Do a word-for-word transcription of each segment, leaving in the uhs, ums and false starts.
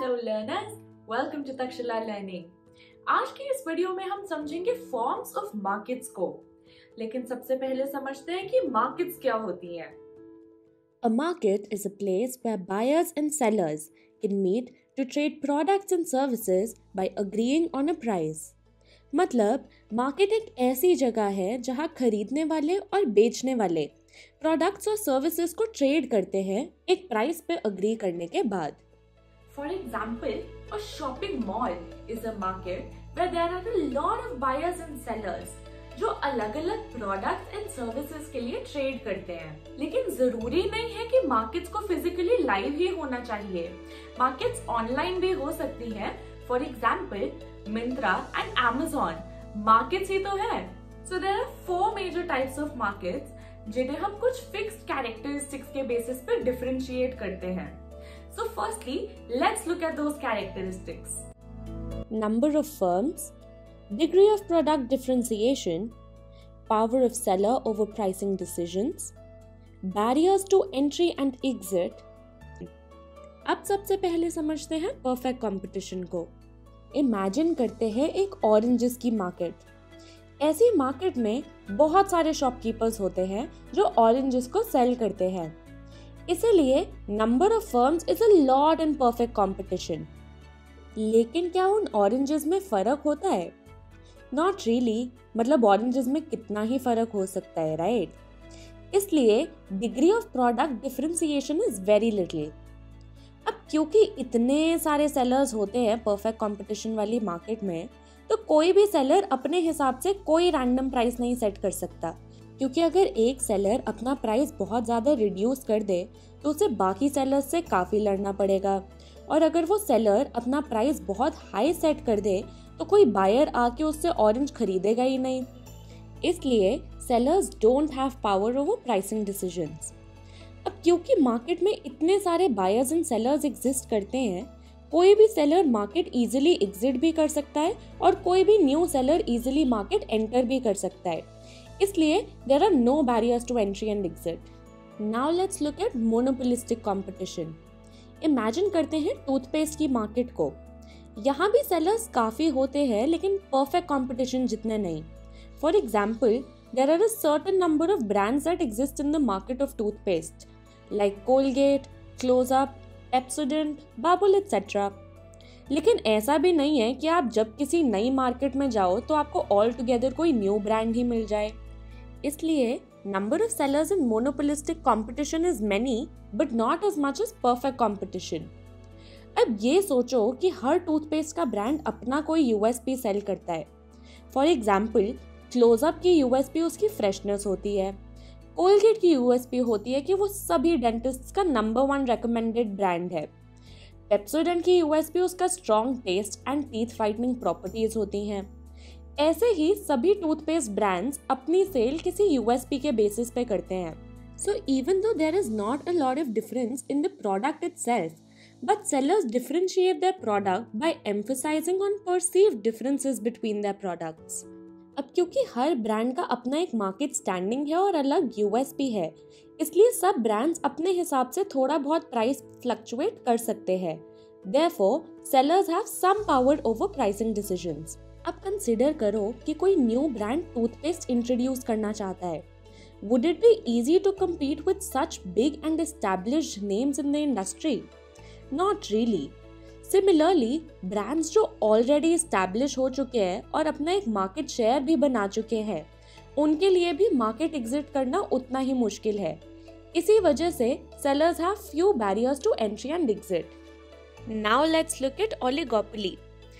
Hello learners, welcome to Takshashila learning. आज की इस वीडियो में हम समझेंगे फॉर्म्स ऑफ मार्केट्स को। लेकिन सबसे पहले समझते हैं कि मार्केट्स क्या होती हैं। A market is a place where buyers and sellers can meet to trade products and services by agreeing on a price. मतलब मार्केट एक ऐसी जगह है जहां खरीदने वाले और बेचने वाले प्रोडक्ट्स और सर्विसेज को ट्रेड करते हैं एक प्राइस पे अग्री करने के बाद। For example, a shopping mall is a market where there are a lot of buyers and sellers जो अलग अलग प्रोडक्ट्स एंड सर्विसेज के लिए ट्रेड करते हैं। लेकिन जरूरी नहीं है कि मार्केट्स को फिजिकली लाइव ही होना चाहिए, मार्केट्स ऑनलाइन भी हो सकती हैं। For example Myntra and Amazon markets ही तो है। So there are four major types of markets जिन्हें हम कुछ फिक्स्ड कैरेक्टरिस्टिक्स के बेसिस पर डिफरेंशिएट करते हैं। So firstly, let's look at those characteristics. Number of firms, degree of product differentiation, power of seller over pricing decisions, barriers to entry and exit. अब सबसे पहले समझते हैं परफेक्ट कंपटीशन को। इमेजिन करते हैं एक ऑरेंजेस की मार्केट। ऐसी मार्केट में बहुत सारे शॉपकीपर्स होते हैं जो ऑरेंजेस को सेल करते हैं, इसीलिए number of firms is a lot in perfect competition. लेकिन क्या उन ऑरेंजेस में फर्क होता है? नॉट रियली, मतलब ऑरेंजेस में कितना ही फर्क हो सकता है, राइट right? इसलिए degree of product differentiation is very little. अब क्योंकि इतने सारे सेलर्स होते हैं परफेक्ट कंपटीशन वाली मार्केट में, तो कोई भी सेलर अपने हिसाब से कोई रैंडम प्राइस नहीं सेट कर सकता, क्योंकि अगर एक सेलर अपना प्राइस बहुत ज़्यादा रिड्यूस कर दे तो उसे बाकी सेलर्स से काफ़ी लड़ना पड़ेगा, और अगर वो सेलर अपना प्राइस बहुत हाई सेट कर दे तो कोई बायर आके उससे ऑरेंज खरीदेगा ही नहीं। इसलिए sellers don't have power over pricing decisions. अब क्योंकि मार्केट में इतने सारे बायर्स एंड सेलर्स एग्जिस्ट करते हैं, कोई भी सेलर मार्केट इजीली एग्जिट भी कर सकता है और कोई भी new seller easily market enter भी कर सकता है। इसलिए there are no barriers to entry and exit. Now let's look at monopolistic competition. Imagine करते हैं टूथपेस्ट की मार्केट को। यहाँ भी सेलर्स काफी होते हैं लेकिन परफेक्ट कंपटीशन जितने नहीं। For example, there are a certain number of brands that exist in the market of toothpaste, like Colgate, Close-Up, Pepsodent, Babul et cetera. लेकिन ऐसा भी नहीं है कि आप जब किसी नई मार्केट में जाओ तो आपको ऑल टुगेदर कोई न्यू ब्रांड ही मिल जाए। इसलिए number of sellers in monopolistic competition is many but not as much as perfect competition. अब ये सोचो कि हर टूथपेस्ट का ब्रांड अपना कोई यूएसपी सेल करता है। फॉर एग्जाम्पल क्लोजअप की यूएसपी उसकी फ्रेशनेस होती है, कोलगेट की यूएसपी होती है कि वो सभी डेंटिस्ट्स का नंबर वन रेकमेंडेड ब्रांड है, पेप्सोडेंट की यूएसपी उसका strong taste and teeth whitening properties होती हैं। ऐसे ही सभी टूथपेस्ट ब्रांड्स अपनी सेल किसी यूएसपी के बेसिस पे करते हैं। So even though there is not a lot of difference in the product itself, but sellers differentiate their product by emphasizing on perceived differences between their products. अब क्योंकि हर brand का अपना एक मार्केट स्टैंडिंग है और अलग यूएसपी है, इसलिए सब ब्रांड्स अपने हिसाब से थोड़ा बहुत प्राइस फ्लक्चुएट कर सकते हैं। Therefore, sellers have some power over pricing decisions. अब कंसिडर करो कि कोई न्यू ब्रांड टूथपेस्ट इंट्रोड्यूस करना चाहता है। Would it be easy to compete with such big and established names in the industry? Not really. Similarly, brands जो already established हो चुके हैं और अपना एक मार्केट शेयर भी बना चुके हैं, उनके लिए भी मार्केट एग्जिट करना उतना ही मुश्किल है। इसी वजह से sellers have few barriers to entry and exit. Now let's look at oligopoly.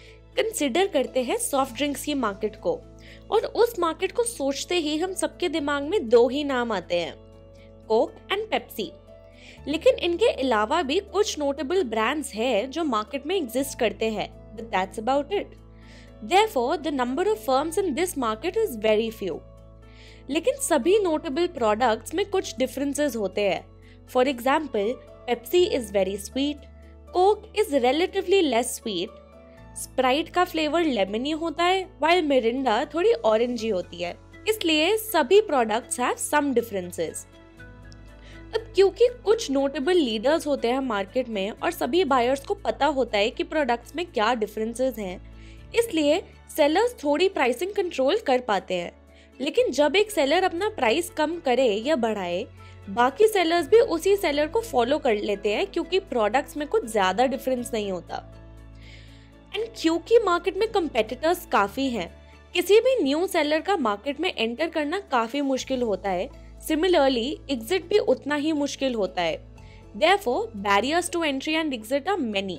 Consider करते हैं सॉफ्ट ड्रिंक्स की मार्केट को, और उस मार्केट को सोचते ही हम सबके दिमाग में दो ही नाम आते हैं, कोक एंड पेप्सी। लेकिन इनके अलावा भी कुछ नोटेबल ब्रांड्स हैं जो मार्केट में एग्जिस्ट करते हैं, but that's about it. Therefore the number of firms in this market is very few. लेकिन सभी नोटेबल प्रोडक्ट्स में कुछ डिफरेंसेस होते हैं। For example Pepsi is very sweet, Coke is relatively less sweet, Sprite का flavour lemony होता है, while Mirinda थोड़ी ऑरेंजी होती है। इसलिए सभी प्रोडक्ट्स हैव सम डिफरेंसेस। अब क्योंकि कुछ नोटेबल लीडर्स होते हैं मार्केट में और सभी बायर्स को पता होता है कि प्रोडक्ट्स में क्या डिफरेंसेस हैं, इसलिए सेलर्स थोड़ी प्राइसिंग कंट्रोल कर पाते हैं। लेकिन जब एक सेलर अपना प्राइस कम करे या बढ़ाए, बाकी सेलर्स भी उसी सेलर को फॉलो कर लेते हैं क्योंकि प्रोडक्ट्स में कुछ ज्यादा डिफरेंस नहीं होता। एंड क्योंकि मार्केट में कंपेटिटर्स काफी हैं, किसी भी न्यू सेलर का मार्केट में एंटर करना काफी मुश्किल होता है। सिमिलरली एग्जिट भी उतना ही मुश्किल होता है। Therefore, barriers to entry and exit are many.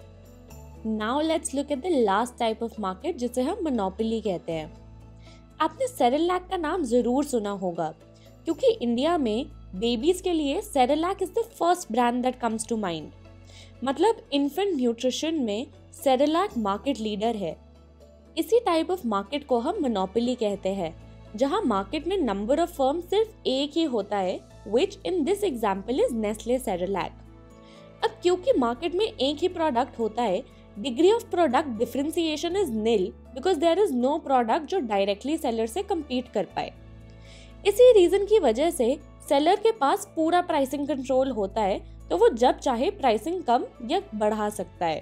Now let's look at the last type of market जिसे हम मोनोपोली कहते हैं। आपने सेरेलैक का नाम जरूर सुना होगा क्योंकि इंडिया में बेबीज के लिए Cerelac is the first brand that comes to mind. मतलब इन्फेंट न्यूट्रिशन में सेरेलैक मार्केट लीडर है। इसी टाइप ऑफ मार्केट को हम मोनोपोली कहते हैं, जहां मार्केट में नंबर ऑफ फर्म सिर्फ एक ही होता है, which in this example is Nestle Cerelac. अब क्योंकि मार्केट में एक ही प्रोडक्ट होता है, degree of product differentiation is nil because there is no product जो डायरेक्टली सेलर से compete कर पाए। इसी रीजन की वजह से सेलर के पास पूरा प्राइसिंग कंट्रोल होता है, तो वो जब चाहे प्राइसिंग कम या बढ़ा सकता है।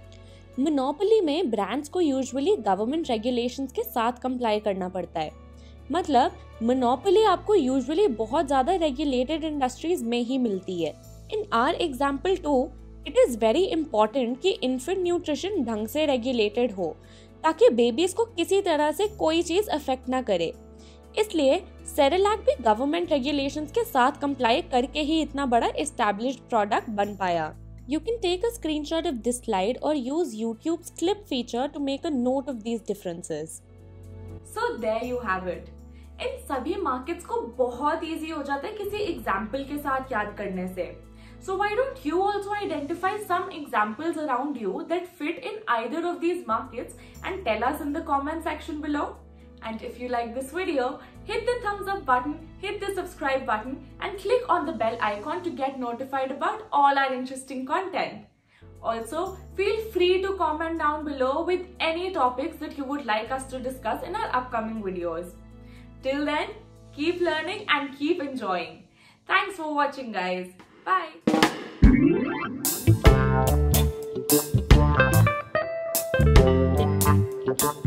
मोनोपोली में ब्रांड्स को यूजुअली गवर्नमेंट रेगुलेशंस के साथ कंप्लाई करना पड़ता है। मतलब मोनोपोली आपको यूजुअली बहुत ज्यादा रेगुलेटेड इंडस्ट्रीज में ही मिलती है। In our example too, it is very important कि इन्फेंट न्यूट्रिशन ढंग से रेगुलेटेड हो ताकि बेबीज को किसी तरह से कोई चीज अफेक्ट ना करे। इसलिए सेरेलैक भी गवर्नमेंट रेगुलेशंस के साथ कंप्लाई करके ही इतना बड़ा एस्टैब्लिश्ड प्रोडक्ट बन पाया। You can take a screenshot of this slide or use YouTube's clip feature to make a note of these differences. So there you have it. इन सभी markets को बहुत इजी हो जाता है किसी एग्जाम्पल के साथ याद करने से। So why don't you also identify some examples around you that fit in either of these markets and tell us in the comment section below. And if you like this video, hit the thumbs up button, hit the subscribe button and click on the bell icon to get notified about all our interesting content. Also, feel free to comment down below with any topics that you would like us to discuss in our upcoming videos. Till then, keep learning and keep enjoying. Thanks for watching, guys. Bye.